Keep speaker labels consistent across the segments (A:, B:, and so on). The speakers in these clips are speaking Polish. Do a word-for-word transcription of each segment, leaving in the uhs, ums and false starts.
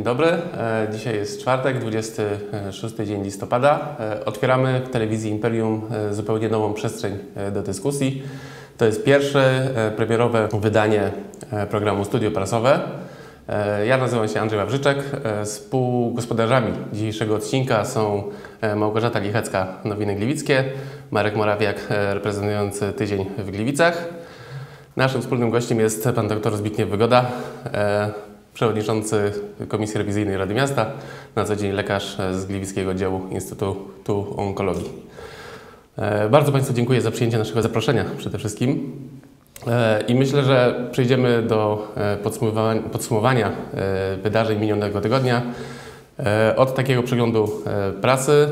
A: dobry. Dzisiaj jest czwartek, dwudziesty szósty dzień listopada. Otwieramy w telewizji Imperium zupełnie nową przestrzeń do dyskusji. To jest pierwsze premierowe wydanie programu Studio Prasowe. Ja nazywam się Andrzej Wawrzyczek. Współgospodarzami dzisiejszego odcinka są Małgorzata Lichecka, Nowiny Gliwickie, Marek Morawiak, reprezentujący Tydzień w Gliwicach. Naszym wspólnym gościem jest pan dr Zbigniew Wygoda, przewodniczący Komisji Rewizyjnej Rady Miasta, na co dzień lekarz z Gliwickiego Oddziału Instytutu Onkologii. Bardzo Państwu dziękuję za przyjęcie naszego zaproszenia przede wszystkim. I myślę, że przejdziemy do podsumowania, podsumowania wydarzeń minionego tygodnia. Od takiego przeglądu prasy.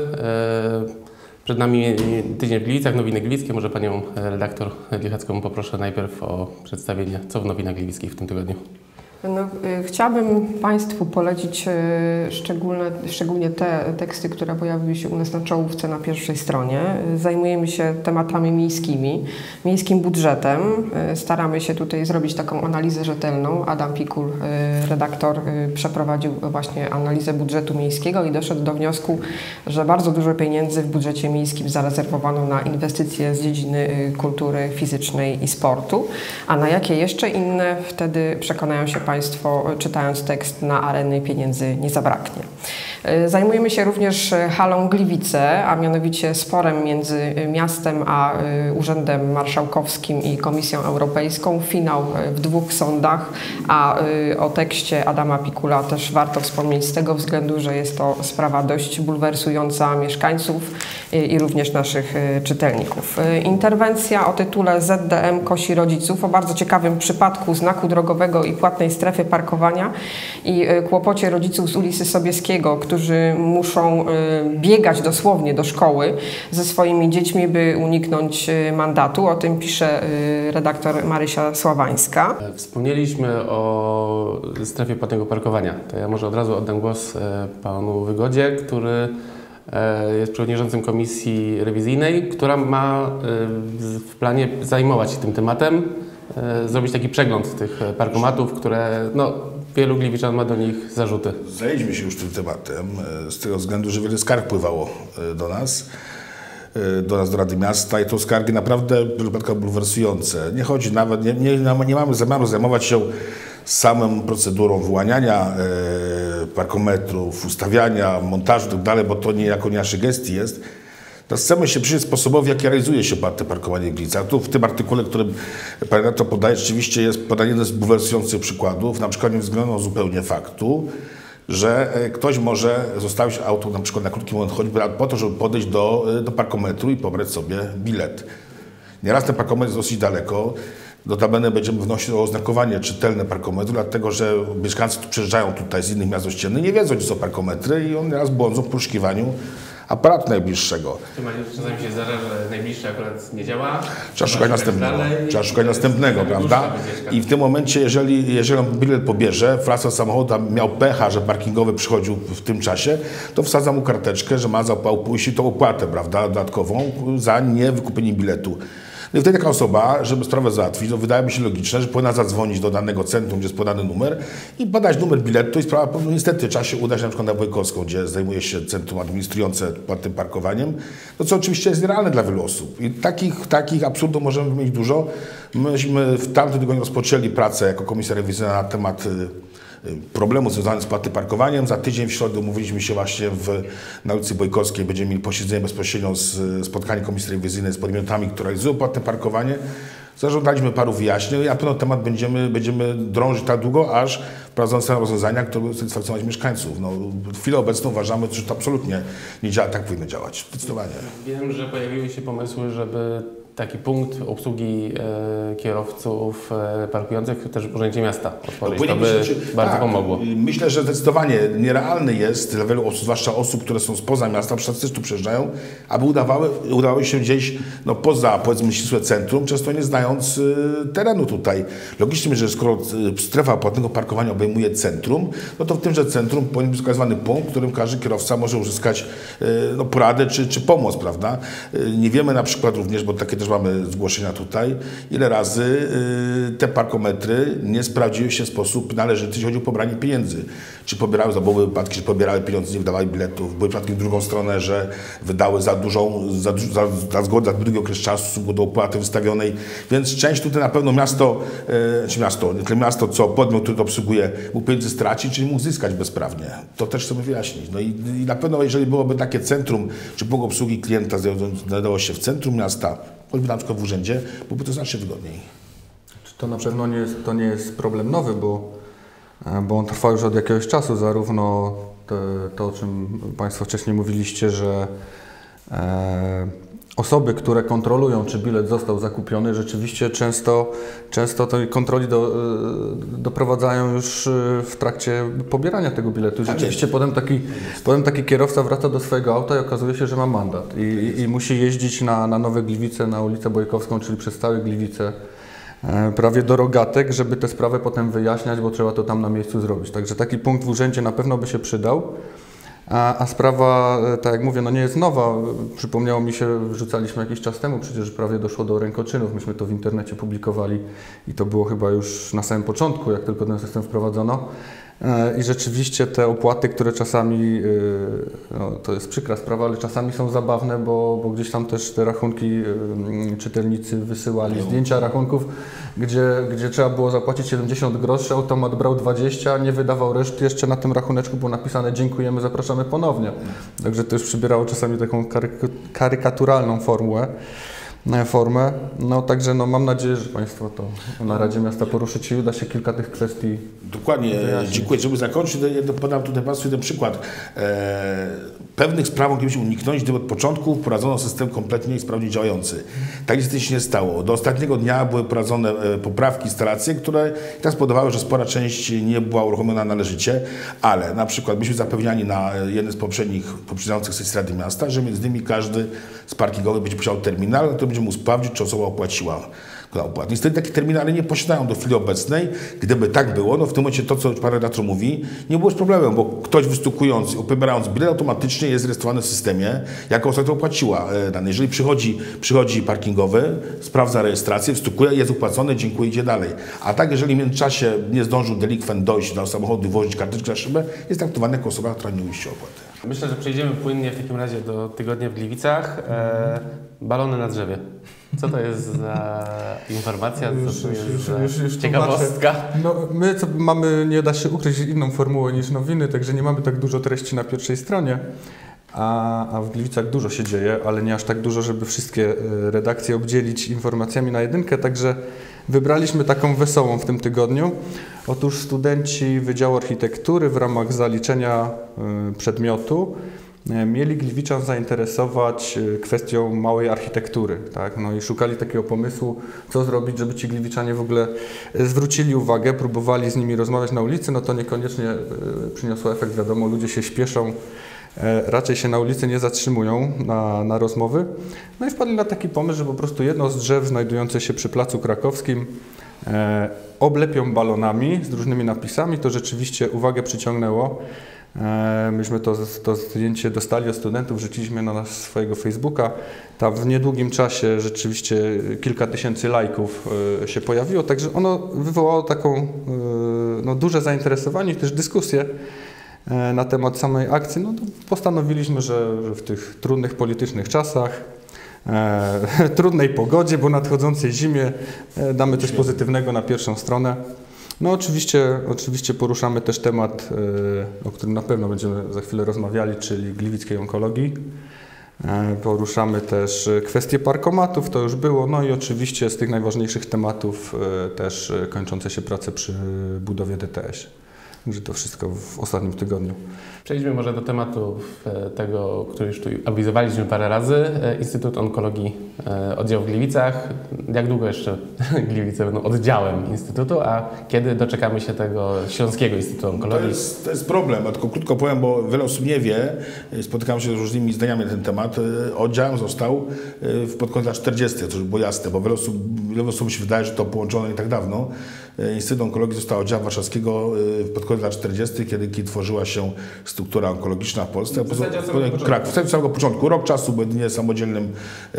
A: Przed nami Tydzień w Gliwicach, Nowiny Gliwickie. Może Panią redaktor Lichecką poproszę najpierw o przedstawienie, co w Nowinach Gliwickich w tym tygodniu.
B: No, chciałabym Państwu polecić szczególne, szczególnie te teksty, które pojawiły się u nas na czołówce na pierwszej stronie. Zajmujemy się tematami miejskimi, miejskim budżetem. Staramy się tutaj zrobić taką analizę rzetelną. Adam Pikul, redaktor, przeprowadził właśnie analizę budżetu miejskiego i doszedł do wniosku, że bardzo dużo pieniędzy w budżecie miejskim zarezerwowano na inwestycje z dziedziny kultury fizycznej i sportu, a na jakie jeszcze inne wtedy przekonają się Państwo, czytając tekst, na areny pieniędzy nie zabraknie. Zajmujemy się również halą Gliwice, a mianowicie sporem między miastem a Urzędem Marszałkowskim i Komisją Europejską. Finał w dwóch sądach, a o tekście Adama Pikula też warto wspomnieć z tego względu, że jest to sprawa dość bulwersująca mieszkańców i również naszych czytelników. Interwencja o tytule Z D M kosi rodziców, o bardzo ciekawym przypadku znaku drogowego i płatnej strefy parkowania i kłopocie rodziców z ulicy Sobieskiego, którzy muszą biegać dosłownie do szkoły ze swoimi dziećmi, by uniknąć mandatu. O tym pisze redaktor Marysia Sławańska.
A: Wspomnieliśmy o strefie płatnego parkowania. To ja może od razu oddam głos panu Wygodzie, który jest przewodniczącym Komisji Rewizyjnej, która ma w planie zajmować się tym tematem, zrobić taki przegląd tych parkomatów, które no, wielu gliwiczan ma do nich zarzuty.
C: Zajęliśmy się już tym tematem z tego względu, że wiele skarg pływało do nas, do nas, do Rady Miasta i to skargi naprawdę w przypadkach bulwersujące. Nie chodzi nawet, nie, nie, nie mamy zamiaru zajmować się samą procedurą wyłaniania e, parkometrów, ustawiania, montażu i tak dalej, bo to niejako nie naszej gestii jest. Teraz chcemy się przyjrzeć sposobowi, w jaki realizuje się te parkowanie w Gliwicach. Tu w tym artykule, którym Pan redaktor podaje, rzeczywiście jest podanie jeden z bulwersujących przykładów. Na przykład nie względną zupełnie faktu, że ktoś może zostawić auto na przykład na krótki moment choćby po to, żeby podejść do, do parkometru i pobrać sobie bilet. Nieraz ten parkometr jest dosyć daleko. Notabene będziemy wnosić o oznakowanie czytelne parkometru, dlatego że mieszkańcy tu przyjeżdżają tutaj z innych miast ościennych, nie wiedzą, gdzie są parkometry i on nieraz błądzą w poszukiwaniu aparatu najbliższego.
A: Czasami się zdarza, że najbliższy akurat nie działa.
C: Trzeba szukać następnego, trzeba szukać następnego, prawda? I w tym momencie, jeżeli, jeżeli on bilet pobierze, wraca samochód, a miał pecha, że parkingowy przychodził w tym czasie, to wsadza mu karteczkę, że ma pójść tą opłatę, prawda, dodatkową za niewykupienie biletu. No i wtedy taka osoba, żeby sprawę załatwić, to wydaje mi się logiczne, że powinna zadzwonić do danego centrum, gdzie jest podany numer i podać numer biletu i sprawa powinna niestety trzeba się udać na przykład na Wojkowską, gdzie zajmuje się centrum administrujące pod tym parkowaniem, no co oczywiście jest nierealne dla wielu osób. I takich, takich absurdów możemy mieć dużo. Myśmy w tamtym tygodniu rozpoczęli pracę jako Komisja Rewizyjna na temat problemu związanych z płatnym parkowaniem. Za tydzień w środę umówiliśmy się właśnie w, na ulicy Bojkowskiej. Będziemy mieli posiedzenie bezpośrednio z spotkanie Komisji Rewizyjnej z podmiotami, które realizują płatne parkowanie. Zażądaliśmy paru wyjaśnień i na pewno temat będziemy, będziemy drążyć tak długo, aż wprowadzą sobie rozwiązania, które będą satysfakcjonować mieszkańców. No, w chwilę obecną uważamy, że to absolutnie nie działa, tak powinno działać. Zdecydowanie.
A: Wiem, że pojawiły się pomysły, żeby taki punkt obsługi e, kierowców e, parkujących też w Urzędzie Miasta otworzyć. No, to by myśleć, bardzo tak, pomogło.
C: Myślę, że zdecydowanie nierealny jest dla wielu osób, zwłaszcza osób, które są spoza miasta, przecież też tu przyjeżdżają, aby udawały, udawały się gdzieś no, poza, powiedzmy, ścisłe centrum, często nie znając y, terenu tutaj. Logicznie, że skoro strefa płatnego parkowania obejmuje centrum, no to w tymże centrum powinien być wskazany punkt, w którym każdy kierowca może uzyskać y, no, poradę czy, czy pomoc, prawda? Y, nie wiemy na przykład również, bo takie też też mamy zgłoszenia tutaj, ile razy y, te parkometry nie sprawdziły się w sposób należyty, jeśli chodzi o pobranie pieniędzy. Czy pobierały, za były wypadki, czy pobierały pieniądze, nie wydawały biletów. Były przypadki w drugą stronę, że wydały za dużą, za, za, za zgodę na długi okres czasu w stosunku do opłaty wystawionej. Więc część tutaj na pewno miasto, y, czy miasto, nie tyle miasto, co podmiot, który to obsługuje, mógł pieniędzy stracić, czyli mógł zyskać bezprawnie. To też chcemy wyjaśnić. No i, i na pewno, jeżeli byłoby takie centrum, czy punkt obsługi klienta znajdowało się w centrum miasta, choćby na przykład w urzędzie, byłoby to znacznie wygodniej.
D: To na pewno nie jest, to nie jest problem nowy, bo, bo on trwa już od jakiegoś czasu, zarówno to, to o czym Państwo wcześniej mówiliście, że e, osoby, które kontrolują, czy bilet został zakupiony, rzeczywiście często, często tej kontroli do, doprowadzają już w trakcie pobierania tego biletu. Rzeczywiście potem taki, potem taki kierowca wraca do swojego auta i okazuje się, że ma mandat i, i, i musi jeździć na, na Nowe Gliwice, na ulicę Bojkowską, czyli przez całe Gliwice, prawie do Rogatek, żeby tę sprawę potem wyjaśniać, bo trzeba to tam na miejscu zrobić. Także taki punkt w urzędzie na pewno by się przydał. A, a sprawa, tak jak mówię, no nie jest nowa. Przypomniało mi się, wrzucaliśmy jakiś czas temu, przecież prawie doszło do rękoczynów. Myśmy to w internecie publikowali i to było chyba już na samym początku, jak tylko ten system wprowadzono. I rzeczywiście te opłaty, które czasami, no to jest przykra sprawa, ale czasami są zabawne, bo, bo gdzieś tam też te rachunki czytelnicy wysyłali zdjęcia rachunków, gdzie, gdzie trzeba było zapłacić siedemdziesiąt groszy, automat brał dwadzieścia, nie wydawał reszty, jeszcze na tym rachuneczku było napisane dziękujemy, zapraszamy ponownie. Także to już przybierało czasami taką karyk- karykaturalną formułę. formę. No także no, mam nadzieję, że Państwo to na Radzie Miasta poruszycie i uda się kilka tych kwestii.
C: Dokładnie, wyjaśnić. Dziękuję. Żeby zakończyć, to podam tutaj Państwu jeden przykład. E, pewnych spraw moglibyśmy uniknąć, gdyby od początku wprowadzono system kompletnie i sprawnie działający. Tak niestety się nie stało. Do ostatniego dnia były prowadzone e, poprawki, instalacje, które tak spowodowały, że spora część nie była uruchomiona należycie, ale na przykład byliśmy zapewniani na jednym z poprzednich, poprzedzających sesji Rady Miasta, że między innymi każdy z parkingowych będzie posiadał terminal, który będzie mógł sprawdzić, czy osoba opłaciła opłat. Niestety takie terminale nie posiadają do chwili obecnej. Gdyby tak było, no w tym momencie to, co pan redaktor mówi, nie było z problemem, bo ktoś wystukując, pobierając bilet, automatycznie jest rejestrowany w systemie, jako osoba opłaciła dane. Jeżeli przychodzi, przychodzi parkingowy, sprawdza rejestrację, wstukuje, jest opłacony, dziękuję, idzie dalej. A tak, jeżeli w międzyczasie nie zdążył delikwent dojść do samochodu, włożyć karteczkę na szybę, jest traktowany jako osoba, która nie uiści opłaty.
A: Myślę, że przejdziemy płynnie w takim razie do tygodnia w Gliwicach. E, balony na drzewie. Co to jest za informacja? Co to jest za już, już ciekawostka?
D: No, my co mamy, nie da się ukryć, inną formułę niż nowiny, także nie mamy tak dużo treści na pierwszej stronie. A, a w Gliwicach dużo się dzieje, ale nie aż tak dużo, żeby wszystkie redakcje obdzielić informacjami na jedynkę, także wybraliśmy taką wesołą w tym tygodniu. Otóż studenci Wydziału Architektury w ramach zaliczenia przedmiotu mieli Gliwiczan zainteresować kwestią małej architektury, tak? No i szukali takiego pomysłu, co zrobić, żeby ci Gliwiczanie w ogóle zwrócili uwagę, próbowali z nimi rozmawiać na ulicy, no to niekoniecznie przyniosło efekt, wiadomo, ludzie się śpieszą, raczej się na ulicy nie zatrzymują na, na rozmowy. No i wpadli na taki pomysł, że po prostu jedno z drzew znajdujące się przy Placu Krakowskim e, oblepią balonami z różnymi napisami. To rzeczywiście uwagę przyciągnęło. E, myśmy to, to zdjęcie dostali od studentów, wrzuciliśmy na swojego Facebooka. Tam w niedługim czasie rzeczywiście kilka tysięcy lajków e, się pojawiło, także ono wywołało taką e, no, duże zainteresowanie i też dyskusję na temat samej akcji. No to postanowiliśmy, że, że w tych trudnych politycznych czasach, e, trudnej pogodzie, bo nadchodzącej zimie e, damy coś pozytywnego na pierwszą stronę. No oczywiście, oczywiście poruszamy też temat, e, o którym na pewno będziemy za chwilę rozmawiali, czyli gliwickiej onkologii. E, poruszamy też kwestię parkomatów, to już było, no i oczywiście z tych najważniejszych tematów e, też kończące się prace przy budowie D T S. Że to wszystko w ostatnim tygodniu.
A: Przejdźmy może do tematu tego, który już tu awizowaliśmy parę razy. Instytut Onkologii Oddział w Gliwicach. Jak długo jeszcze Gliwice będą oddziałem Instytutu, a kiedy doczekamy się tego Śląskiego Instytutu Onkologii?
C: To jest, to jest problem, ja tylko krótko powiem, bo wiele osób nie wie, spotykam się z różnymi zdaniami na ten temat. Oddział został pod koniec lat czterdziestych, to już było jasne, bo wiele osób, wiele osób się wydaje, że to połączone nie tak dawno. Instytut Onkologii został oddziałem warszawskiego pod koniec lat czterdziestych, kiedy tworzyła się struktura onkologiczna w Polsce.
A: W zasadzie od
C: samego początku. W zasadzie od samego początku. Rok czasu był jedynie samodzielnym, samodzielną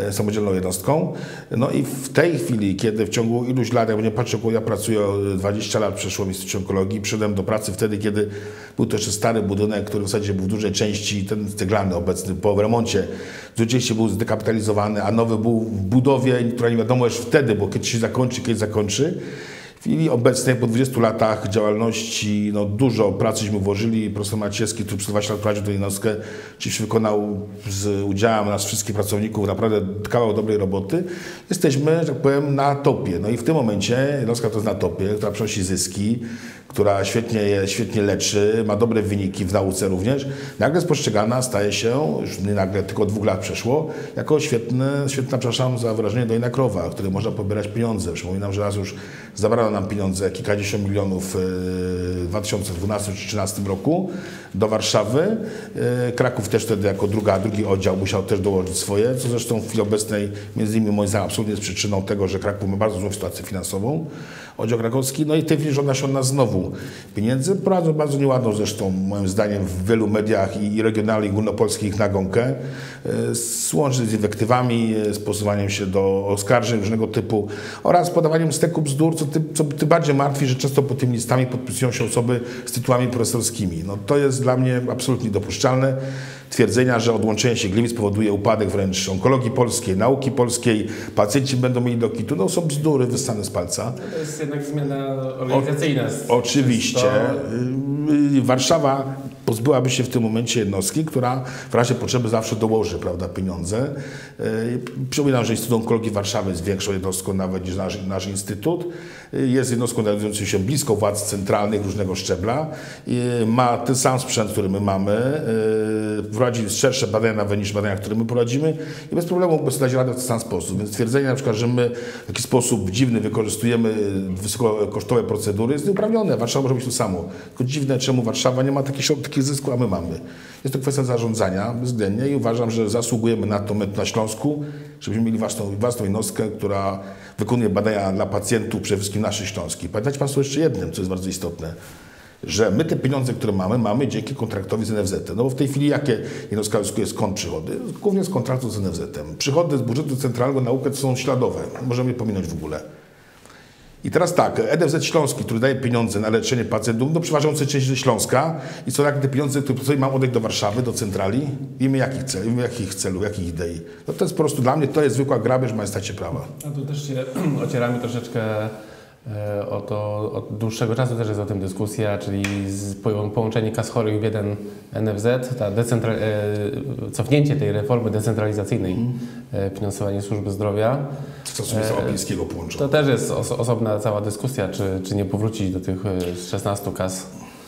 C: samodzielną jednostką. No i w tej chwili, kiedy w ciągu iluś lat, jak nie patrzę, ja pracuję dwadzieścia lat, przeszło w Instytucie Onkologii, przyszedłem do pracy wtedy, kiedy był to jeszcze stary budynek, który w zasadzie był w dużej części, ten ceglany obecny po remoncie, w dużej części był zdekapitalizowany, a nowy był w budowie, która nie wiadomo już wtedy, bo kiedy się zakończy, kiedy zakończy. W chwili obecnej, po dwudziestu latach działalności, no dużo pracyśmy włożyli. Profesor Maciejewski, który przez dwadzieścia lat prowadził tę jednostkę, dziś wykonał z udziałem nas wszystkich pracowników naprawdę kawał dobrej roboty. Jesteśmy, że tak powiem, na topie. No i w tym momencie jednostka to jest na topie, która przynosi zyski, która świetnie, je, świetnie leczy, ma dobre wyniki w nauce również. Nagle jest postrzegana, staje się, już nie nagle, tylko od dwóch lat przeszło, jako świetne, świetna, przepraszam za wyrażenie, dojna krowa, w której można pobierać pieniądze. Przypominam, że raz już zabrano nam pieniądze, kilkadziesiąt milionów w dwa tysiące dwunastym czy dwa tysiące trzynastym roku do Warszawy. Kraków też wtedy jako druga, drugi oddział musiał też dołożyć swoje, co zresztą w chwili obecnej między innymi moim zdaniem absolutnie jest przyczyną tego, że Kraków ma bardzo złą sytuację finansową. Oddział krakowski, no i w tej chwili żąda się od nas znowu pieniędzy. Prowadzą bardzo nieładną zresztą, moim zdaniem, w wielu mediach i, i regionalnych, i ogólnopolskich nagonkę, z, łącznie z inwektywami, z posuwaniem się do oskarżeń różnego typu oraz podawaniem steku bzdur, co ty, co ty bardziej martwi, że często pod tymi listami podpisują się osoby z tytułami profesorskimi. No, to jest dla mnie absolutnie niedopuszczalne. Twierdzenia, że odłączenie się Gliwic powoduje upadek wręcz onkologii polskiej, nauki polskiej, pacjenci będą mieli do kitu, no są bzdury wyssane z palca.
A: No to jest jednak zmiana organizacyjna.
C: O, oczywiście. To... Warszawa pozbyłaby się w tym momencie jednostki, która w razie potrzeby zawsze dołoży, prawda, pieniądze. Przypominam, że Instytut Onkologii Warszawy jest większą jednostką nawet niż nasz, nasz instytut. Jest jednostką znajdującą się blisko władz centralnych różnego szczebla. Ma ten sam sprzęt, który my mamy. Prowadzi szersze badania nawet niż badania, które my prowadzimy i bez problemu mógłby sobie dać radę w ten sam sposób. Więc twierdzenie na przykład, że my w jakiś sposób dziwny wykorzystujemy wysokokosztowe procedury jest nieuprawnione. Warszawa może być to samo. Tylko dziwne, czemu Warszawa nie ma takich takich zysków, a my mamy. Jest to kwestia zarządzania bezwzględnie i uważam, że zasługujemy na to my na Śląsku, żebyśmy mieli własną, własną jednostkę, która wykonuje badania dla pacjentów, przede wszystkim naszych śląskich. Pamiętajcie Państwo jeszcze jednym, co jest bardzo istotne, że my te pieniądze, które mamy, mamy dzięki kontraktowi z N F Z-em. No bo w tej chwili jakie jednostka uzyskuje skąd przychody? Głównie z kontraktu z N F Z-em. Przychody z budżetu centralnego na naukę są śladowe. Możemy je pominąć w ogóle. I teraz tak, N F Z Śląski, który daje pieniądze na leczenie pacjentów, no przeważającej części ze Śląska i co jak te pieniądze, które sobie mam oddać do Warszawy, do centrali, wiemy jakich celów, wiemy jakich celów, jakich idei. No to jest po prostu dla mnie, to jest zwykła grabież w majestacie prawa.
A: A tu też się ocieramy troszeczkę o to, od dłuższego czasu też jest o tym dyskusja, czyli z, połączenie kas chorych w jeden N F Z, ta decentra- cofnięcie tej reformy decentralizacyjnej, mm. finansowanie służby zdrowia.
C: Co sobie z Opińskiego połączone.
A: To też jest oso- osobna cała dyskusja, czy, czy nie powrócić do tych szesnastu kas.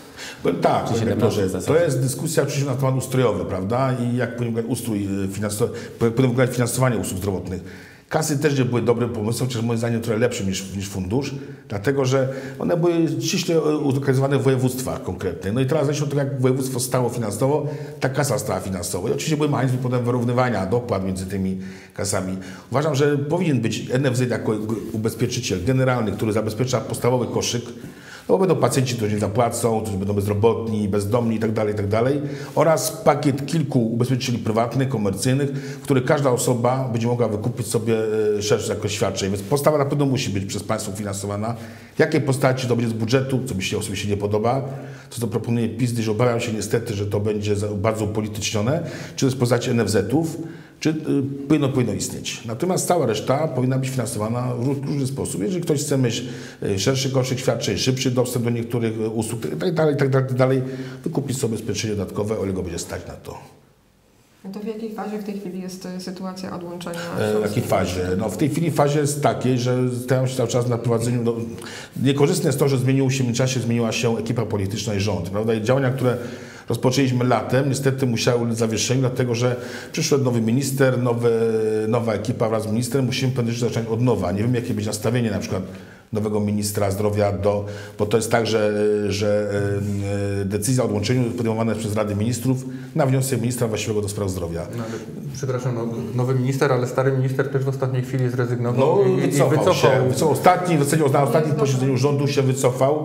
C: Tak, to jest dyskusja oczywiście na temat ustrojowy, prawda? I jak powinien wyglądać ustrój finansowy, powinien wyglądać finansowanie usług zdrowotnych. Kasy też nie były dobrym pomysłem, chociaż moim zdaniem trochę lepszym niż, niż fundusz, dlatego że one były ściśle uzlokalizowane w województwach konkretnych. No i teraz zależy od tego, jak województwo stało finansowo, ta kasa stała finansowo. I oczywiście były mechanizmy potem wyrównywania dopłat między tymi kasami. Uważam, że powinien być N F Z jako ubezpieczyciel generalny, który zabezpiecza podstawowy koszyk. No bo będą pacjenci, którzy nie zapłacą, którzy będą bezrobotni, bezdomni itd., itd. Oraz pakiet kilku ubezpieczycieli prywatnych, komercyjnych, w których każda osoba będzie mogła wykupić sobie szerszy jakość świadczeń. Więc podstawa na pewno musi być przez państwo finansowana. W jakiej postaci to będzie z budżetu, co mi się osobiście nie podoba, co to proponuje PiS, gdyż obawiam się niestety, że to będzie bardzo upolitycznione, czy to jest w postaci N F Z-ów, czy y, powinno, powinno istnieć. Natomiast cała reszta powinna być finansowana w różny sposób. Jeżeli ktoś chce mieć szerszy koszyk świadczeń, szybszy dostęp do niektórych usług itd., itd., itd., wykupić sobie ubezpieczenie dodatkowe, o ile go będzie stać na to.
B: No to w jakiej fazie w tej chwili jest sytuacja odłączenia?
C: W jakiej fazie? No w tej chwili fazie jest takiej, że stają się cały czas na prowadzeniu. No, niekorzystne jest to, że zmieniło się w czasie, zmieniła się ekipa polityczna i rząd, prawda? I działania, które rozpoczęliśmy latem, niestety musiały ulec zawieszeniu, dlatego że przyszedł nowy minister, nowy, nowa ekipa wraz z ministrem, musimy pewne rzeczy zacząć od nowa. Nie wiem, jakie będzie nastawienie na przykład nowego ministra zdrowia, do, bo to jest tak, że, że decyzja o odłączeniu jest podejmowana przez Radę Ministrów na wniosek ministra właściwego do spraw zdrowia. No, ale,
D: przepraszam, no, nowy minister, ale stary minister też w ostatniej chwili zrezygnował
C: no,
D: i,
C: wycofał,
D: i wycofał
C: się. Wycofał. Ostatni, w zasadzie na ostatnim posiedzeniu rządu się wycofał.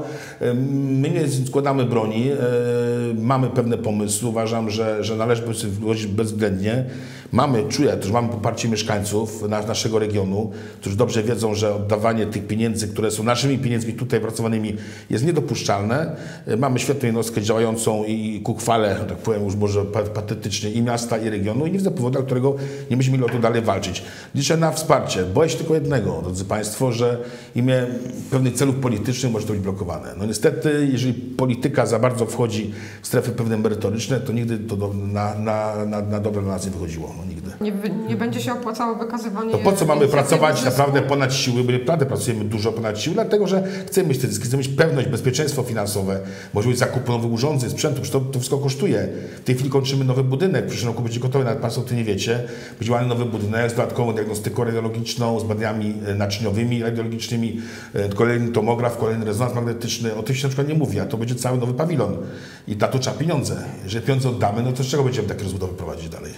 C: My nie składamy broni, mamy pewne pomysły. Uważam, że, że należy włożyć bezwzględnie. mamy, czuję, że mamy poparcie mieszkańców na, naszego regionu, którzy dobrze wiedzą, że oddawanie tych pieniędzy, które są naszymi pieniędzmi tutaj pracowanymi, jest niedopuszczalne. Mamy świetną jednostkę działającą i ku chwale, tak powiem już może patetycznie, i miasta, i regionu i nie widzę powodu, dla którego nie będziemy mieli o to dalej walczyć. Liczę na wsparcie. Boję się tylko jednego, drodzy Państwo, że w imię pewnych celów politycznych może to być blokowane. No niestety, jeżeli polityka za bardzo wchodzi w strefy pewne merytoryczne, to nigdy to do, na, na, na, na dobre dla nas nie wychodziło. No nigdy.
B: Nie, nie będzie się opłacało wykazywanie...
C: To po co mamy pracować
B: zysku?
C: naprawdę ponad siły? My naprawdę pracujemy dużo ponad siły, dlatego że chcemy mieć te zyski, chcemy mieć pewność, bezpieczeństwo finansowe, możliwość zakupu nowych urządzeń, sprzętu, to, to wszystko kosztuje. W tej chwili kończymy nowy budynek, w przyszłym roku będzie gotowy, nawet Państwo o tym nie wiecie. Będzie ładny nowy budynek z dodatkową diagnostyką radiologiczną, z badaniami naczyniowymi, radiologicznymi, kolejny tomograf, kolejny rezonans magnetyczny. O tym się na przykład nie mówi, a to będzie cały nowy pawilon. I na to trzeba pieniądze. Jeżeli pieniądze oddamy, no to z czego będziemy takie rozbudowy prowadzić dalej?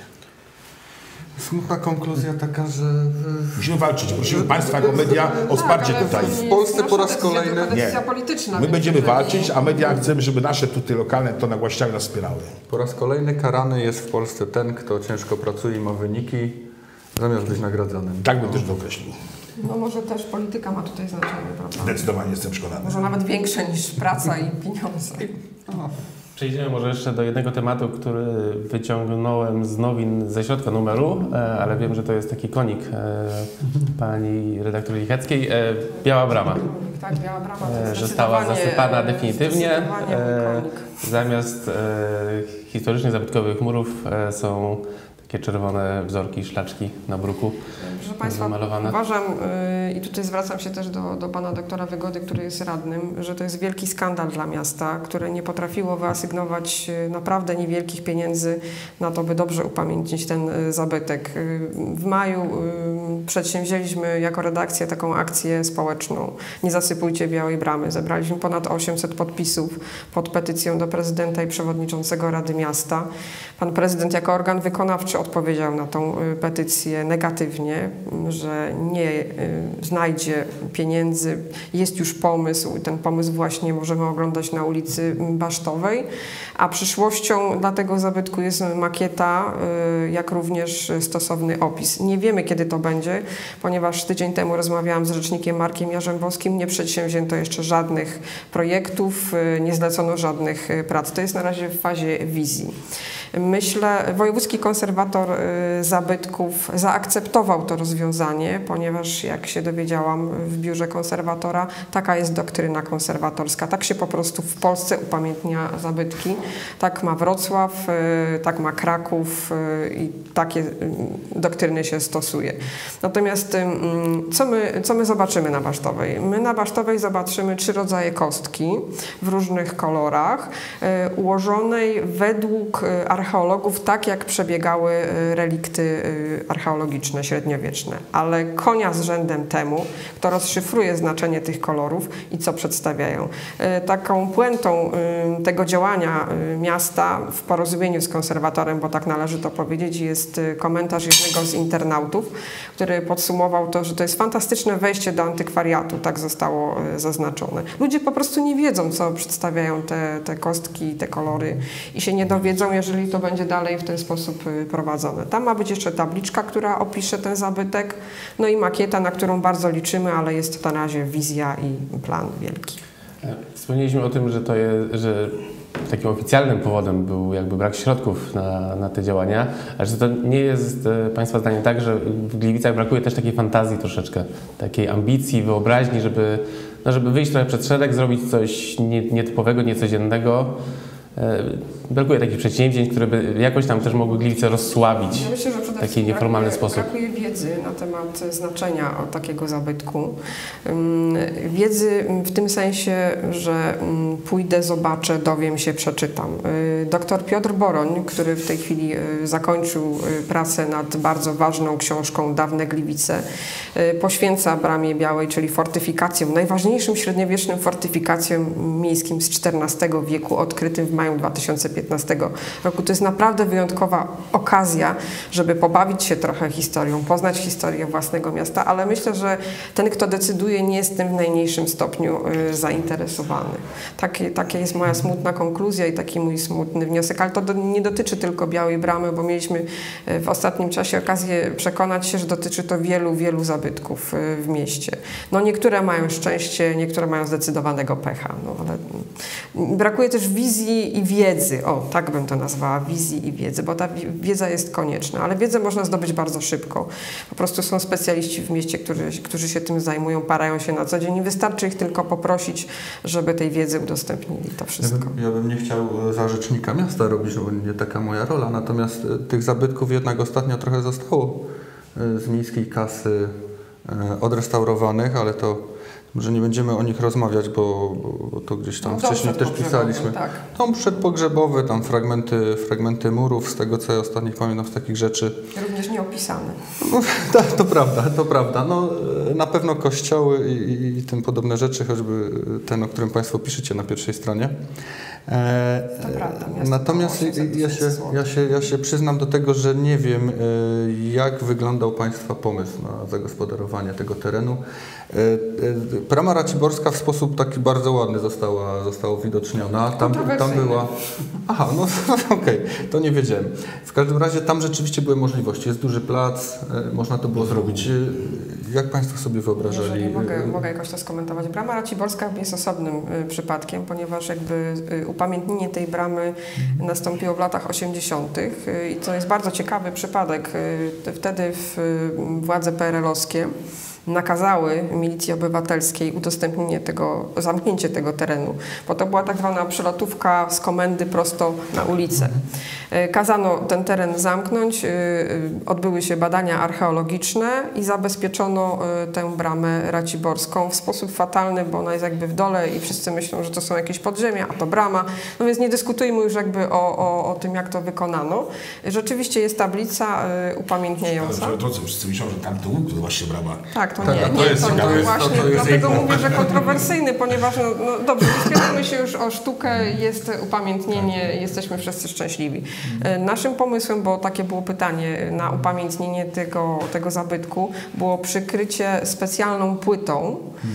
D: Smutna konkluzja taka, że...
C: Musimy walczyć. Prosimy Państwa jako media o wsparcie
B: tak,
C: tutaj.
D: W Polsce po raz kolejny...
B: Decyzja polityczna.
C: My będziemy walczyć, a media chcemy, żeby nasze tutaj lokalne to nagłaśniały, nas wspierały.
D: Po raz kolejny karany jest w Polsce ten, kto ciężko pracuje i ma wyniki, zamiast być nagradzanym.
C: Tak bym też to określił.
B: No może też polityka ma tutaj znaczenie, prawda?
C: Zdecydowanie jestem przekonany.
B: Może nawet większe niż praca i pieniądze.
A: Przejdziemy może jeszcze do jednego tematu, który wyciągnąłem z nowin ze środka numeru, ale wiem, że to jest taki konik pani redaktor Licheckiej. Biała Brama.
B: Tak, Biała Brama to
A: została zasypana definitywnie.
B: Mój
A: Zamiast historycznie zabytkowych murów są takie czerwone wzorki, szlaczki na bruku.
B: Proszę Państwa,
A: namalowane.
B: Uważam, yy, i tutaj zwracam się też do, do pana doktora Wygody, który jest radnym, że to jest wielki skandal dla miasta, które nie potrafiło wyasygnować yy, naprawdę niewielkich pieniędzy na to, by dobrze upamiętnić ten yy, zabytek. Yy, w maju yy, przedsięwzięliśmy jako redakcja taką akcję społeczną Nie zasypujcie Białej Bramy. Zebraliśmy ponad osiemset podpisów pod petycją do prezydenta i przewodniczącego Rady Miasta. Pan prezydent jako organ wykonawczy odpowiedział na tą petycję negatywnie, że nie znajdzie pieniędzy. Jest już pomysł, ten pomysł właśnie możemy oglądać na ulicy Basztowej, a przyszłością dla tego zabytku jest makieta, jak również stosowny opis. Nie wiemy, kiedy to będzie, ponieważ tydzień temu rozmawiałam z rzecznikiem Markiem Jarzębowskim, nie przedsięwzięto jeszcze żadnych projektów, nie zlecono żadnych prac. To jest na razie w fazie wizji. Myślę, wojewódzki konserwator zabytków zaakceptował to rozwiązanie, ponieważ jak się dowiedziałam w biurze konserwatora, taka jest doktryna konserwatorska. Tak się po prostu w Polsce upamiętnia zabytki. Tak ma Wrocław, tak ma Kraków i takie doktryny się stosuje. Natomiast co my, co my zobaczymy na Basztowej? My na Basztowej zobaczymy trzy rodzaje kostki w różnych kolorach, ułożonej według archeologów tak, jak przebiegały relikty archeologiczne średniowieczne. Ale konia z rzędem temu, kto rozszyfruje znaczenie tych kolorów i co przedstawiają. Taką puentą tego działania miasta w porozumieniu z konserwatorem, bo tak należy to powiedzieć, jest komentarz jednego z internautów, który podsumował to, że to jest fantastyczne wejście do antykwariatu, tak zostało zaznaczone. Ludzie po prostu nie wiedzą, co przedstawiają te, te kostki, te kolory i się nie dowiedzą, jeżeli to będzie dalej w ten sposób prowadzone. Tam ma być jeszcze tabliczka, która opisze ten zabytek, no i makieta, na którą bardzo liczymy, ale jest to na razie wizja i plan wielki.
A: Wspomnieliśmy o tym, że to jest, że takim oficjalnym powodem był jakby brak środków na, na te działania, ale że to nie jest Państwa zdaniem tak, że w Gliwicach brakuje też takiej fantazji troszeczkę, takiej ambicji, wyobraźni, żeby, no żeby wyjść trochę przed szereg, zrobić coś nietypowego, niecodziennego. Brakuje takich przedsięwzięć, które by jakoś tam też mogły Gliwice rozsławić
B: ja myślę, że
A: w taki nieformalny
B: brakuje,
A: sposób.
B: Brakuje wiedzy na temat znaczenia takiego zabytku. Wiedzy w tym sensie, że pójdę, zobaczę, dowiem się, przeczytam. Doktor Piotr Boroń, który w tej chwili zakończył pracę nad bardzo ważną książką Dawne Gliwice, poświęca Bramie Białej, czyli fortyfikacjom, najważniejszym średniowiecznym fortyfikacjom miejskim z czternastego wieku, odkrytym w maju dwa tysiące piętnastego roku. To jest naprawdę wyjątkowa okazja, żeby pobawić się trochę historią, poznać historię własnego miasta, ale myślę, że ten, kto decyduje, nie jest tym w najmniejszym stopniu zainteresowany. Takie, takie jest moja smutna konkluzja i taki mój smutny wniosek, ale to do, nie dotyczy tylko Białej Bramy, bo mieliśmy w ostatnim czasie okazję przekonać się, że dotyczy to wielu, wielu zabytków w mieście. No niektóre mają szczęście, niektóre mają zdecydowanego pecha, no ale brakuje też wizji i wiedzy, o tak bym to nazwała, wizji i wiedzy, bo ta wiedza jest konieczna, ale wiedzę można zdobyć bardzo szybko. Po prostu są specjaliści w mieście, którzy, którzy się tym zajmują, parają się na co dzień i wystarczy ich tylko poprosić, żeby tej wiedzy udostępnili to wszystko.
D: Ja bym, ja bym nie chciał za rzecznika miasta robić, bo nie taka moja rola, natomiast tych zabytków jednak ostatnio trochę zostało z miejskiej kasy odrestaurowanych, ale to może nie będziemy o nich rozmawiać, bo, bo to gdzieś tam no, wcześniej też pisaliśmy. Tak. Dom przedpogrzebowy, tam fragmenty, fragmenty murów, z tego co ja ostatnio pamiętam z takich rzeczy.
B: Również nieopisane.
D: No, to, to prawda, to prawda. No, na pewno kościoły i, i, i tym podobne rzeczy, choćby ten, o którym Państwo piszecie na pierwszej stronie. E,
B: to prawda.
D: Natomiast ja się, ja, się, ja się przyznam do tego, że nie wiem, jak wyglądał Państwa pomysł na zagospodarowanie tego terenu. Brama Raciborska w sposób taki bardzo ładny została, została uwidoczniona. Tam, tam była... Aha, no okej, okay, to nie wiedziałem. W każdym razie tam rzeczywiście były możliwości. Jest duży plac, można to było zrobić. Jak Państwo sobie wyobrażali?
B: Jeżeli mogę, mogę jakoś to skomentować. Brama Raciborska jest osobnym przypadkiem, ponieważ jakby upamiętnienie tej bramy nastąpiło w latach osiemdziesiątych i to jest bardzo ciekawy przypadek. Wtedy władze P R L-owskie nakazały milicji obywatelskiej udostępnienie tego, zamknięcie tego terenu, bo to była tak zwana przelotówka z komendy prosto na ulicę. Kazano ten teren zamknąć, odbyły się badania archeologiczne i zabezpieczono tę bramę raciborską w sposób fatalny, bo ona jest jakby w dole i wszyscy myślą, że to są jakieś podziemia, a to brama. No więc nie dyskutujmy już jakby o, o, o tym, jak to wykonano. Rzeczywiście jest tablica upamiętniająca.
C: Ale drodzy, wszyscy myślą, że tamty łuk to właśnie brama.
B: Tak, to
C: tak,
B: nie,
C: to
B: nie,
C: jest,
B: to,
C: to
B: to
C: jest,
B: właśnie,
C: to, to jest
B: dlatego mówię, że kontrowersyjny, ponieważ no, no dobrze, spieszymy się już o sztukę, jest upamiętnienie, jesteśmy wszyscy szczęśliwi. Naszym pomysłem, bo takie było pytanie, na upamiętnienie tego, tego zabytku, było przykrycie specjalną płytą,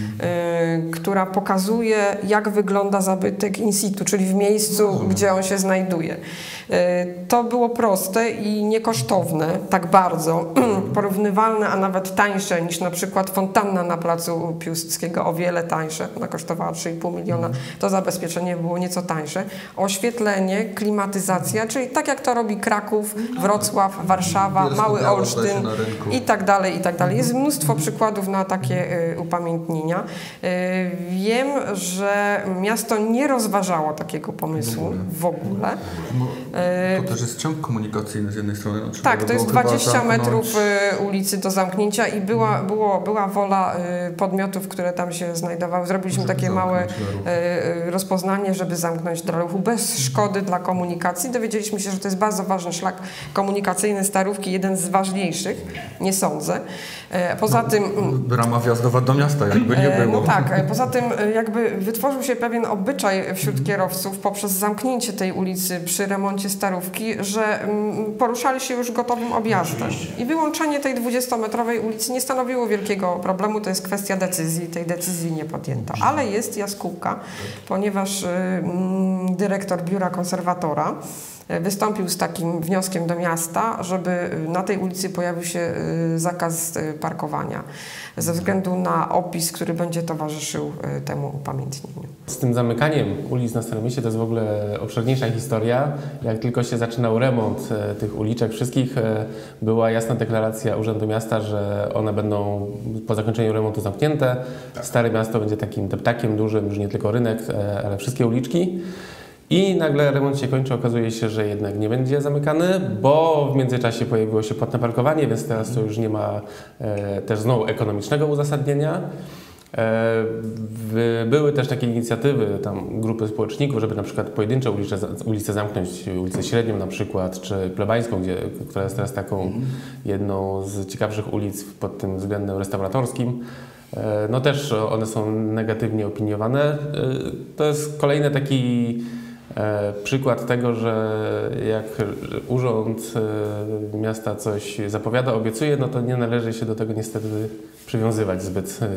B: y, która pokazuje, jak wygląda zabytek in situ, czyli w miejscu, no, gdzie on się znajduje. Y, to było proste i niekosztowne, tak bardzo, porównywalne, a nawet tańsze niż na przykład fontanna na placu Piłsudskiego, o wiele tańsze, ona kosztowała trzy i pół miliona, to zabezpieczenie było nieco tańsze. Oświetlenie, klimatyzacja, czyli tak jak to robi Kraków, Wrocław, Warszawa, Mały Olsztyn i tak dalej, i tak dalej. Jest mnóstwo przykładów na takie y, upamiętnienia. Y, wiem, że miasto nie rozważało takiego pomysłu w ogóle.
D: To też jest ciąg komunikacyjny z jednej strony. No,
B: tak, to jest dwadzieścia metrów y, ulicy do zamknięcia i była, było, była wola y, podmiotów, które tam się znajdowały. Zrobiliśmy takie małe y, rozpoznanie, żeby zamknąć dla ruchu bez szkody dla komunikacji. Dowiedzieliśmy się, że to jest bardzo ważny szlak komunikacyjny Starówki, jeden z ważniejszych, nie sądzę. Poza
D: no,
B: tym...
D: Brama wjazdowa do miasta, jakby nie było.
B: No tak, poza tym jakby wytworzył się pewien obyczaj wśród kierowców poprzez zamknięcie tej ulicy przy remoncie Starówki, że poruszali się już gotowym objazdem. I wyłączenie tej dwudziestometrowej ulicy nie stanowiło wielkiego problemu, to jest kwestia decyzji, tej decyzji nie podjęto. Ale jest jaskółka, ponieważ mm, dyrektor biura konserwatora wystąpił z takim wnioskiem do miasta, żeby na tej ulicy pojawił się zakaz parkowania ze względu na opis, który będzie towarzyszył temu upamiętnieniu.
A: Z tym zamykaniem ulic na Starym Mieście to jest w ogóle obszerniejsza historia. Jak tylko się zaczynał remont tych uliczek wszystkich, była jasna deklaracja Urzędu Miasta, że one będą po zakończeniu remontu zamknięte. Stare Miasto będzie takim deptakiem dużym, już nie tylko rynek, ale wszystkie uliczki. I nagle remont się kończy, okazuje się, że jednak nie będzie zamykany, bo w międzyczasie pojawiło się płatne parkowanie, więc teraz to już nie ma e, też znowu ekonomicznego uzasadnienia. E, były też takie inicjatywy, tam grupy społeczników, żeby na przykład pojedyncze ulice, ulice zamknąć, ulicę Średnią na przykład, czy Plebańską, gdzie, która jest teraz taką jedną z ciekawszych ulic pod tym względem restauratorskim. E, no też one są negatywnie opiniowane. E, to jest kolejny taki E, przykład tego, że jak urząd e, miasta coś zapowiada, obiecuje, no to nie należy się do tego niestety przywiązywać zbyt e,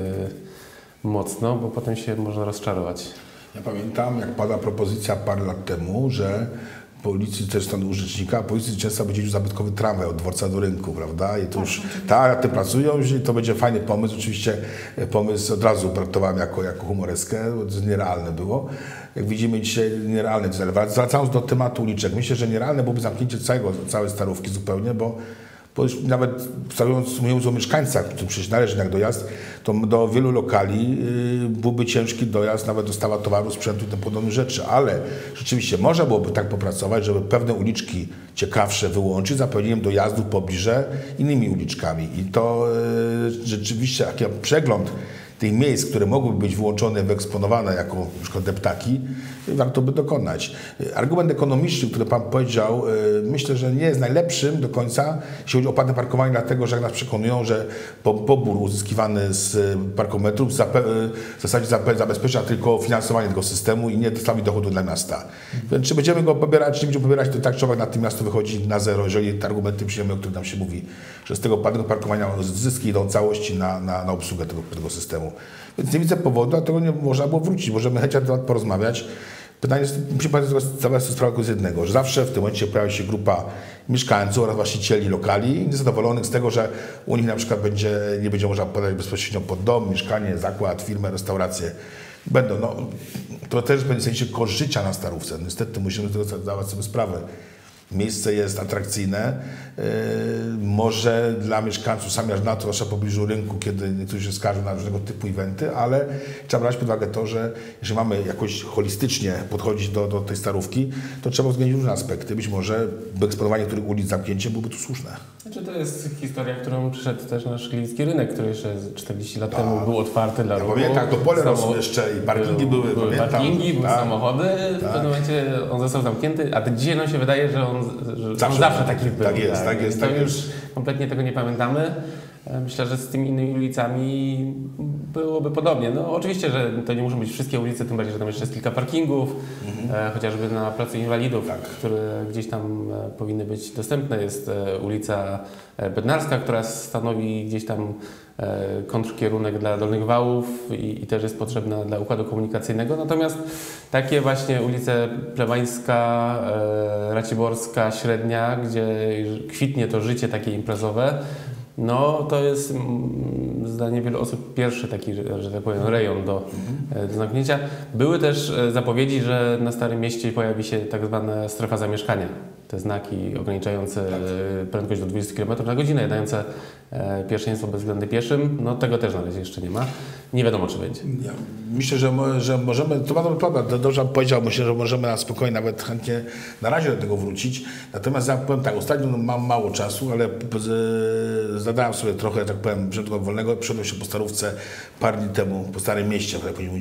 A: mocno, bo potem się można rozczarować.
C: Ja pamiętam, jak pada propozycja parę lat temu, że policji też stąd u rzecznika, policji często będzie już zabytkowy tramwaj od dworca do rynku, prawda? I to już tak, te pracują, że to będzie fajny pomysł. Oczywiście pomysł od razu traktowałem jako, jako humoreskę, bo to nierealne było. Jak widzimy dzisiaj nierealne, zwracając do tematu uliczek, myślę, że nierealne byłoby zamknięcie całego, całej Starówki zupełnie, bo Bo już nawet stawiając, mówiąc o mieszkańcach, którym przecież należy jak dojazd, to do wielu lokali y, byłby ciężki dojazd, nawet dostawa towaru, sprzętu i tym podobnych rzeczy, ale rzeczywiście można byłoby tak popracować, żeby pewne uliczki ciekawsze wyłączyć, zapewnieniem dojazdu w pobliże innymi uliczkami. I to y, rzeczywiście taki przegląd tych miejsc, które mogłyby być wyłączone, wyeksponowane jako na przykład deptaki, warto by dokonać. Argument ekonomiczny, który Pan powiedział, myślę, że nie jest najlepszym do końca, jeśli chodzi o opłatę parkowania, dlatego że jak nas przekonują, że pobór uzyskiwany z parkometrów w zasadzie zabezpiecza tylko finansowanie tego systemu i nie stanowi dochodu dla miasta. Więc czy będziemy go pobierać, czy nie będziemy pobierać, to tak człowiek na tym miasto wychodzi na zero, jeżeli te argumenty przyjmiemy, o których nam się mówi, że z tego opłatnego parkowania zyski idą całości na, na, na obsługę tego, tego systemu. Więc nie widzę powodu, a tego nie można było wrócić. Możemy chętnie na temat porozmawiać. Pytanie jest, musi Pan zdawać sobie sprawę z jednego, że zawsze w tym momencie pojawia się grupa mieszkańców oraz właścicieli lokali niezadowolonych z tego, że u nich na przykład będzie, nie będzie można podać bezpośrednio pod dom, mieszkanie, zakład, firmę, restaurację. Będą, no, to też będzie w sensie koszt życia na Starówce. Niestety musimy z tego zdawać sobie sprawę. Miejsce jest atrakcyjne, yy, może dla mieszkańców sami aż na to, zwłaszcza w pobliżu rynku, kiedy niektórzy się skarżą na różnego typu eventy, ale trzeba brać pod uwagę to, że jeżeli mamy jakoś holistycznie podchodzić do, do tej Starówki, to trzeba uwzględnić różne aspekty. Być może wyeksponowanie niektórych ulic, zamknięcie byłoby tu słuszne.
A: Znaczy, to jest historia, którą przyszedł też nasz gliwicki rynek, który jeszcze czterdzieści lat temu był otwarty dla
C: ja
A: ruchu.
C: Pamiętam, to pole rosło jeszcze i parkingi były,
A: były
C: pamiętam.
A: parkingi, były
C: tak.
A: samochody, w
C: tak.
A: pewnym momencie on został zamknięty, a dzisiaj nam się wydaje, że on, że
C: zawsze,
A: on zawsze taki był.
C: Tak jest, tak, tak jest.
A: To
C: tak
A: już
C: jest.
A: kompletnie tego nie pamiętamy. Myślę, że z tymi innymi ulicami byłoby podobnie. No oczywiście, że to nie muszą być wszystkie ulice, tym bardziej, że tam jeszcze jest kilka parkingów, mhm. e, chociażby na Placu Inwalidów, tak. które gdzieś tam e, powinny być dostępne. Jest e, ulica Bednarska, która stanowi gdzieś tam e, kontrkierunek dla Dolnych Wałów i, i też jest potrzebna dla układu komunikacyjnego. Natomiast takie właśnie ulice Plebańska, e, Raciborska, Średnia, gdzie kwitnie to życie takie imprezowe, no to jest zdaniem wielu osób pierwszy taki, że, że tak powiem, rejon do, do zamknięcia. Były też zapowiedzi, że na Starym Mieście pojawi się tak zwana strefa zamieszkania. Te znaki ograniczające prędkość do dwudziestu kilometrów na godzinę, dające pierwszeństwo bez względu pieszym. No tego też na razie jeszcze nie ma. Nie wiadomo, czy będzie.
C: Ja myślę, że, że możemy, to ma dobry problem, to dobrze powiedział, myślę, że możemy na spokojnie nawet chętnie na razie do tego wrócić. Natomiast ja powiem tak, ostatnio mam mało czasu, ale zadałem sobie trochę, tak powiem, brzegu wolnego, przyszedłem się po Starówce parę dni temu, po Starym Mieście, tak powiem,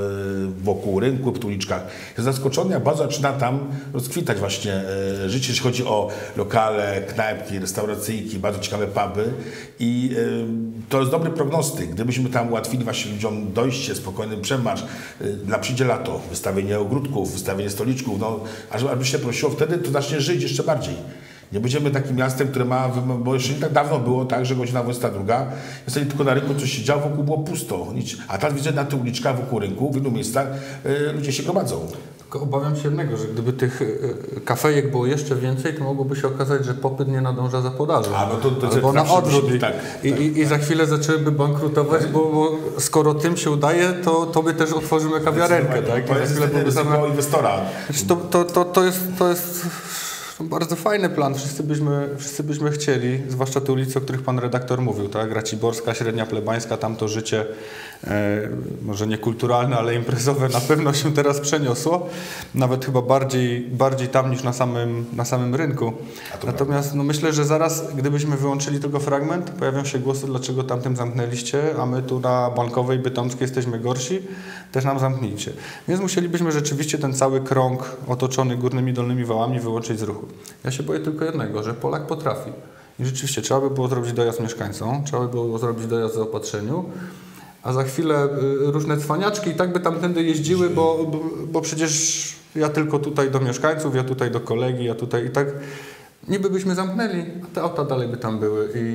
C: wokół rynku, w uliczkach. Jestem zaskoczony, jak bardzo zaczyna tam rozkwitać właśnie życie, jeśli chodzi o lokale, knajpki, restauracyjki, bardzo ciekawe puby i to jest dobry prognostyk. Gdybyśmy tam ułatwili właśnie ludziom dojście, spokojny przemarsz, dla przyjdzie lato, wystawienie ogródków, wystawienie stoliczków, no, aż, aby się prosiło, wtedy to zacznie żyć jeszcze bardziej. Nie będziemy takim miastem, które ma, bo jeszcze nie tak dawno było tak, że godzina dwudziesta druga, jeżeli tylko na rynku coś się działo, wokół było pusto. Nic. A teraz widzę na tych uliczkach wokół rynku, w wielu miejscach y, ludzie się gromadzą.
D: Tylko obawiam się jednego, że gdyby tych y, kafejek było jeszcze więcej, to mogłoby się okazać, że popyt nie nadąża za podażą.
C: A, no to, to
D: Albo na odwrót.
C: Musi,
D: I,
C: tak,
D: i,
C: tak,
D: i, I za chwilę zaczęłyby bankrutować, bo, bo skoro tym się udaje, to, to my też otworzymy kawiarenkę. Tak?
C: To jest ryzyko inwestora.
D: To, to, to, to jest... To jest bardzo fajny plan, wszyscy byśmy, wszyscy byśmy chcieli, zwłaszcza te ulice, o których pan redaktor mówił, tak? Raciborska, Średnia Plebańska, tam to życie e, może nie kulturalne, ale imprezowe na pewno się teraz przeniosło, nawet chyba bardziej, bardziej tam niż na samym, na samym rynku. Natomiast no, myślę, że zaraz, gdybyśmy wyłączyli tylko fragment, pojawią się głosy, dlaczego tamtym zamknęliście, a my tu na Bankowej, Bytomskiej jesteśmy gorsi, też nam zamknijcie. Więc musielibyśmy rzeczywiście ten cały krąg otoczony górnymi i dolnymi wałami wyłączyć z ruchu. Ja się boję tylko jednego, że Polak potrafi. I rzeczywiście trzeba by było zrobić dojazd mieszkańcom, trzeba by było zrobić dojazd zaopatrzeniu, a za chwilę różne cwaniaczki i tak by tamtędy jeździły, bo, bo, bo przecież ja tylko tutaj do mieszkańców, ja tutaj do kolegi, ja tutaj i tak niby byśmy zamknęli, a te auta dalej by tam były i,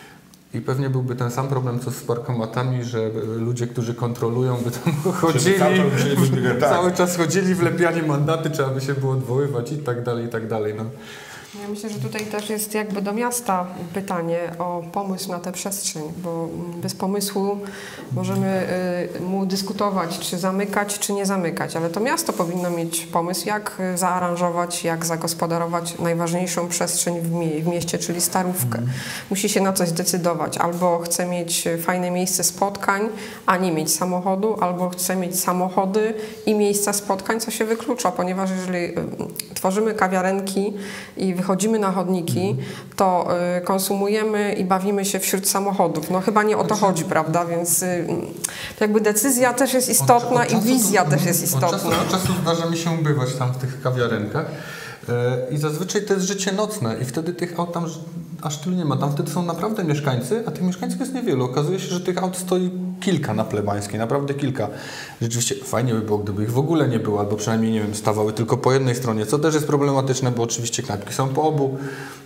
D: i pewnie byłby ten sam problem, co z parkomatami, że ludzie, którzy kontrolują, by tam chodzili,
C: Cały, tak.
D: cały czas chodzili, wlepiali mandaty, trzeba by się było odwoływać i tak dalej, i tak dalej. No.
B: Ja myślę, że tutaj też jest jakby do miasta pytanie o pomysł na tę przestrzeń, bo bez pomysłu możemy y, mu dyskutować, czy zamykać, czy nie zamykać, ale to miasto powinno mieć pomysł, jak zaaranżować, jak zagospodarować najważniejszą przestrzeń w, mie w mieście, czyli Starówkę. Mm. Musi się na coś zdecydować, albo chce mieć fajne miejsce spotkań, a nie mieć samochodu, albo chce mieć samochody i miejsca spotkań, co się wyklucza, ponieważ jeżeli y, tworzymy kawiarenki i wychodzimy na chodniki, to y, konsumujemy i bawimy się wśród samochodów. No chyba nie o to chodzi, prawda? Więc y, to jakby decyzja też jest istotna od, od i wizja to, też jest istotna.
D: Od czasu do czasu zdarza mi się bywać tam w tych kawiarenkach yy, i zazwyczaj to jest życie nocne i wtedy tych aut tam aż tylu nie ma. Tam wtedy są naprawdę mieszkańcy, a tych mieszkańców jest niewielu. Okazuje się, że tych aut stoi kilka na Plebańskiej, naprawdę kilka. Rzeczywiście fajnie by było, gdyby ich w ogóle nie było, albo przynajmniej, nie wiem, stawały tylko po jednej stronie, co też jest problematyczne, bo oczywiście knajpki są po obu.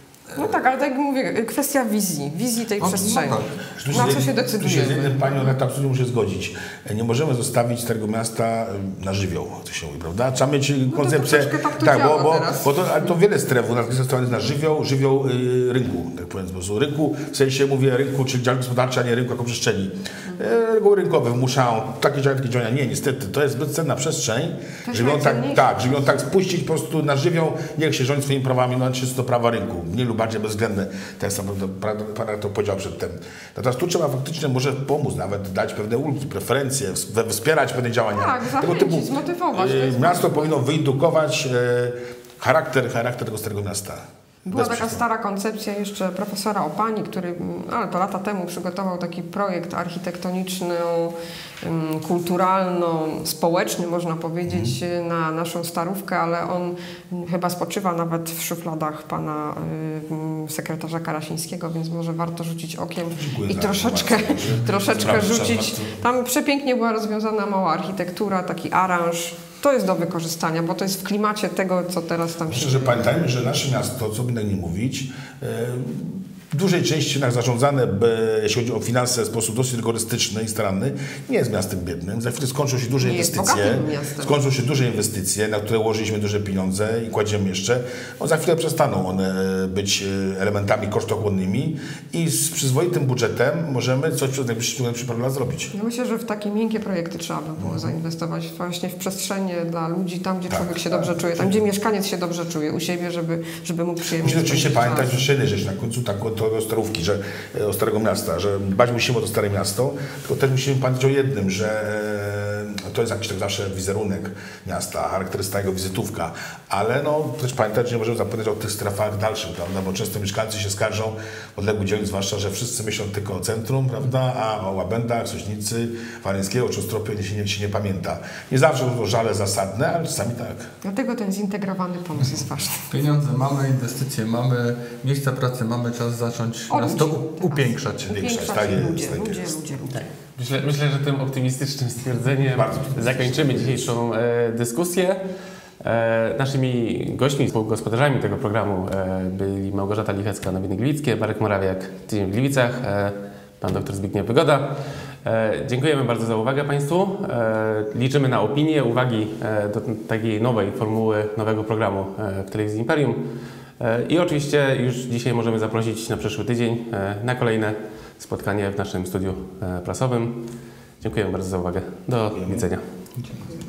B: No tak, ale tak jak mówię, kwestia wizji, wizji tej
D: no,
B: przestrzeni.
D: No
B: tak. Na co się decydujemy?
C: Tu się z jednym panią na to absolutnie muszę zgodzić. Nie możemy zostawić tego miasta na żywioł, to się mówi, prawda? Trzeba mieć
B: no
C: koncepcję.
B: To tak, to
C: tak, bo, bo,
B: teraz.
C: bo to, ale to wiele stref u nas jest zostawione na żywioł, żywioł y, rynku, tak powiem, po rynku, w sensie mówię rynku, czyli dział gospodarczy, a nie rynku jako przestrzeni. Y, reguły rynkowe wymuszają takie działania, takie działania. Nie, niestety, to jest bezcenna przestrzeń, żeby ją tak, tak, żeby ją tak spuścić po prostu na żywioł, niech się rządzi swoimi prawami, no czy jest to prawa rynku, mniej lub bardziej bezwzględne. Tak samo Pan to powiedział przedtem. Natomiast tu trzeba faktycznie może pomóc, nawet dać pewne ulgi, preferencje, wspierać pewne działania.
B: Tak, zachęcić, tego typu, zmotywować.
C: E, miasto powinno wyedukować e, charakter, charakter tego starego miasta.
B: Była taka stara koncepcja jeszcze profesora Opani, który, ale to lata temu przygotował taki projekt architektoniczny, kulturalno-społeczny, można powiedzieć, mm. na naszą Starówkę, ale on chyba spoczywa nawet w szufladach pana y, sekretarza Karasińskiego, więc może warto rzucić okiem
C: Dziękuję
B: i troszeczkę, troszeczkę rzucić. Tam przepięknie była rozwiązana mała architektura, taki aranż. To jest do wykorzystania, bo to jest w klimacie tego, co teraz tam się
C: Myślę, że pamiętajmy, że nasze miasto, co by tak nie mówić, w dużej części jednak zarządzane, jeśli chodzi o finanse, w sposób dosyć rygorystyczny i staranny, nie jest miastem biednym. Za chwilę skończą się duże
B: nie
C: inwestycje, skończą się duże inwestycje, na które ułożyliśmy duże pieniądze i kładziemy jeszcze. No, za chwilę przestaną one być elementami kosztochłonnymi i z przyzwoitym budżetem możemy coś przez najbliższy parę lat zrobić.
B: Ja myślę, że w takie miękkie projekty trzeba by było zainwestować właśnie w przestrzenie dla ludzi, tam gdzie tak, człowiek się tak, dobrze czuje, tam gdzie mieszkaniec się dobrze czuje u siebie, żeby, żeby mógł przyjemnie.
C: Musimy oczywiście pamiętać jeszcze jednej rzeczy na końcu tak, o Starówki, że, o Starego Miasta, że dbać musimy o to Stare Miasto, tylko też musimy pamiętać o jednym, że to jest jakiś tak zawsze wizerunek miasta, charakterystyka jego wizytówka, ale no też pamiętać, że nie możemy zapominać o tych strefach dalszych, prawda, bo często mieszkańcy się skarżą, odległych dzielnic zwłaszcza, że wszyscy myślą tylko o centrum, prawda, a o Łabędach, Sośnicy, Waleńskiego czy Ostropie się nie, się nie pamięta. Nie zawsze to żale zasadne, ale czasami tak.
B: Dlatego ten zintegrowany pomysł jest ważny.
D: Pieniądze mamy, inwestycje mamy, miejsca pracy mamy, czas zacząć
B: o,
D: nas to upiększać.
B: Upiększać tak jest, ludzie, tak ludzie, ludzie, ludzie. Tak.
A: Myślę, myślę, że tym optymistycznym stwierdzeniem zakończymy dzisiejszą e, dyskusję. E, naszymi gośćmi, współgospodarzami tego programu e, byli Małgorzata Lichecka, Nowiny Gliwickie, Marek Morawiak, Tydzień w Gliwicach, e, pan dr Zbigniew Wygoda. E, dziękujemy bardzo za uwagę Państwu. E, liczymy na opinie, uwagi e, do takiej nowej formuły, nowego programu e, w Telewizji Imperium. E, I oczywiście już dzisiaj możemy zaprosić na przyszły tydzień e, na kolejne spotkanie w naszym studiu prasowym. Dziękuję bardzo za uwagę. Do widzenia.
C: Dziękuję.